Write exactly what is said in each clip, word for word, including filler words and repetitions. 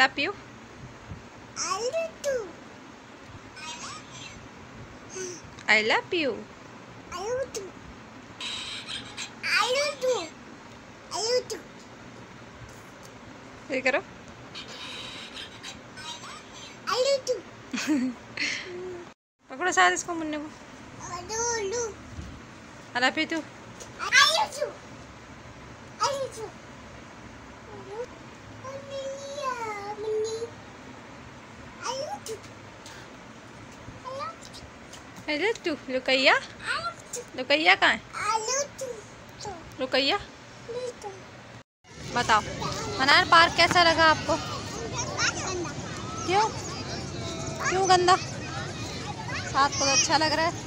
love you. I love you. I love you. I love you. I love you. I love you. ये करो. I love you. पकड़ो साथ इसको मुन्ने को. I love you. I love you too. I love you. I love you. I love you. Ruqaiya. Ruqaiya कहाँ है? रुकैया. बताओ मनार पार्क कैसा लगा आपको? क्यों क्यों गंदा? साथ को तो अच्छा लग रहा है.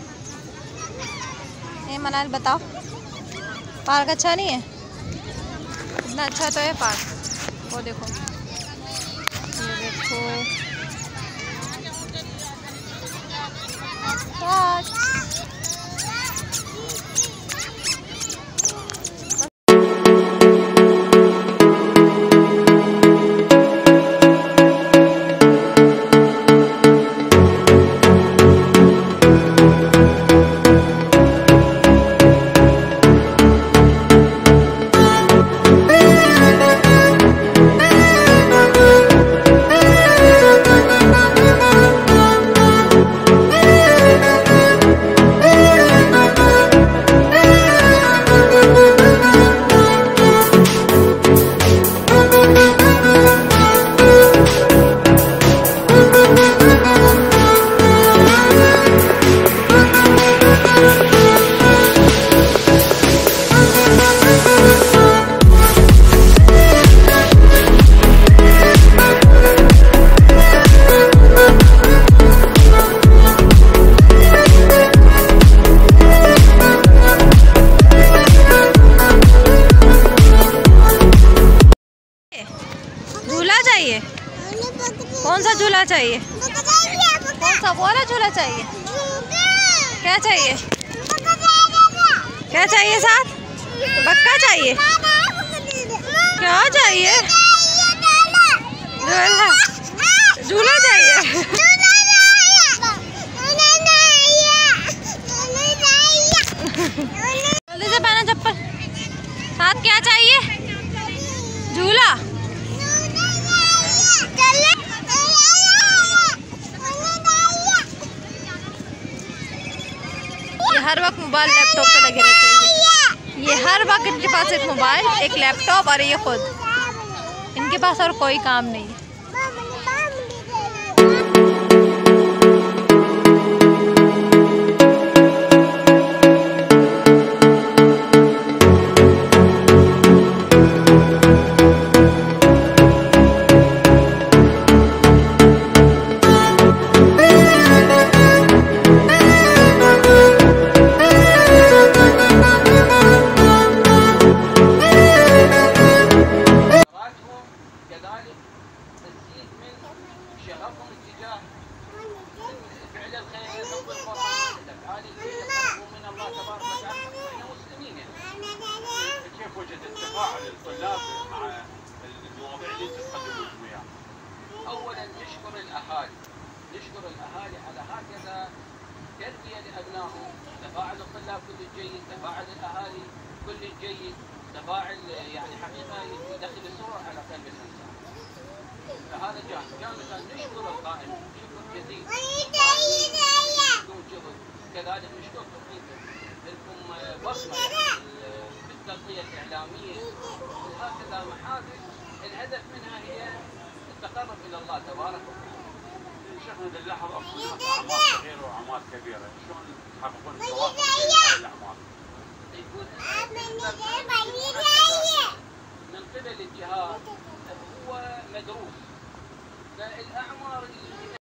ये मनार बताओ पार्क अच्छा नहीं है? इतना अच्छा तो है पार्क. वो देखो ये देखो पार्क. झूला चाहिए? कौन सा झूला चाहिए? कौन सा वाला झूला चाहिए? क्या चाहिए? क्या चाहिए साथ? बक्का चाहिए? क्या चाहिए? झूला झूला चाहिए? जल्दी से पहना चप्पल. साथ क्या चाहिए? झूला. ये हर वक्त मोबाइल लैपटॉप पे लगे रहते हैं. ये हर वक्त इनके पास एक मोबाइल, एक लैपटॉप और ये खुद. इनके पास और कोई काम नहीं है. شغفهم اتجاه فعل الخير والقرآن الافعال التي تقرب من الله تبارك وتعالى. احنا مسلمين يعني. كيف وجد تفاعل الطلاب مع المواضيع اللي انتم تقدمون وياها؟ اولا نشكر الاهالي، نشكر الاهالي على هكذا تربيه لابنائهم. تفاعل الطلاب كل جيد، تفاعل الاهالي كل جيد، تفاعل يعني حقيقه يدخل السرور على قلب الانسان. فهذا جانب. جانب نشكر القائم شكر جزيل بدون جهد. كذلك نشكركم ايضا لكم بصمه بالتغطيه الاعلاميه هكذا محافل الهدف منها هي التقرب الى الله تبارك وتعالى. شيخنا نلاحظ اعمار صغيره واعمار كبيره، شلون تحققون التوافق بين هذه الاعمار؟ يكون من قبل الجهات هو مدروس. فالاعمار